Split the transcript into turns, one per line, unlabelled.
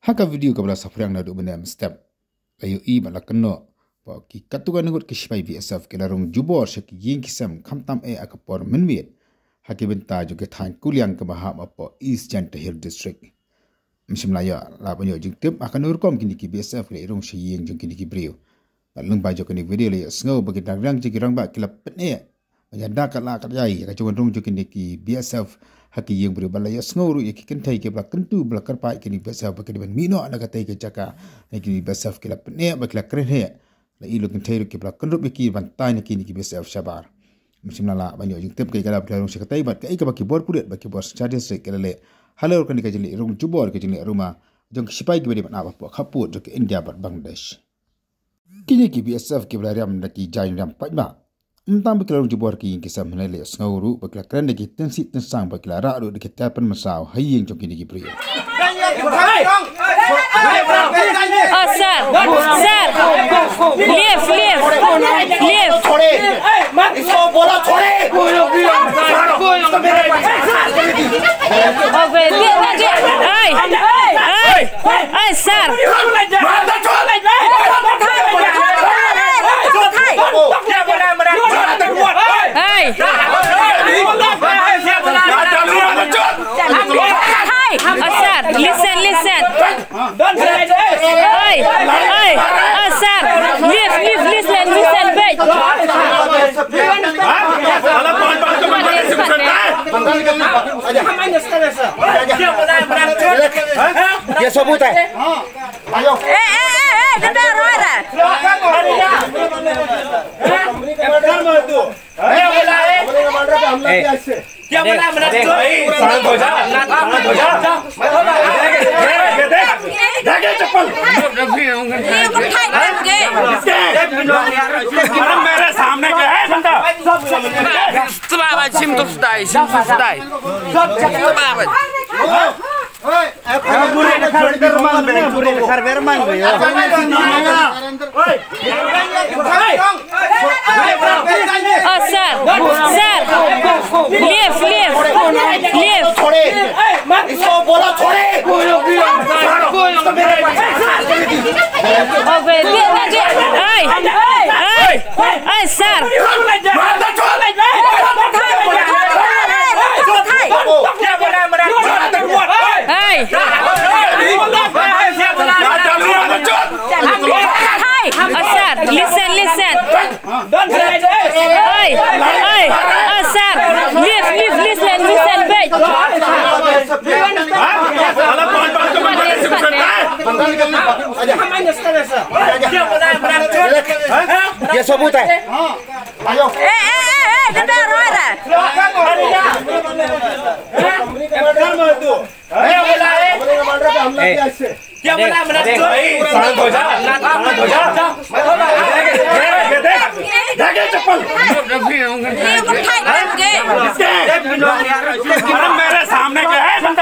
haka video kabla safriang na do benem step ayo I balakno ba ki katuga ngut ki shipai BSF ke larung jubor shek yin kisam khamtam e akapor menwet haki benta jo ke thain kuliang ke baha apo East Jantahir district mishimla ya la banyo jing tip akan urkom kini ki BSF le rong shiyeng jong kini ki brio balung ba jo kini video le snow bagi dagrang jigirang ba kilap ne Menyanda kala kerjai, kacuan rong jokin deki BSF haki yang beri balaya snoru ya kikan thai ke belak kentu belak kerpai kini BSF bagi diban mino anak katai ke caka, kini BSF kila pene bagi la keren he, la ilu kan thai ke belak kenrup ki bantai nak kini BSF sabar. Macam nala banyak jeng tep ke kala belarong sekatai bat ke bagi bor pudet bagi bor secari sek kala le, halau kan dikajeli rong jubor kajeli rumah jong sipai ke beri bat apa kaput jok India bat Bangladesh. Kini BSF ke belariam daki jain ram pajma. Entang berkelar jubor ki yang kisah menelak sengauru berkelar keren deki tensi tensang berkelar rak deki tapan masau hayeng joki deki pria.
Oh sir, leave.
छोड़े, इसको बोला छोड़े।
Hey, sir. Listen. Sir, leave, listen, babe.
ये सबूत है। आयो।
Dengar ada.
क्या बोला शांत हो जा चप्पल मेरे सामने क्या है बंदा
Oh sir, leave.
छोड़े, इसको बोला छोड़े।
Hey, sir. Listen. Sir, leave, listen, babe.
ये सबूत है। आयो।
Dengar ada.
क्या बोला शांत हो जा चप्पल मेरे सामने क्या है बंदा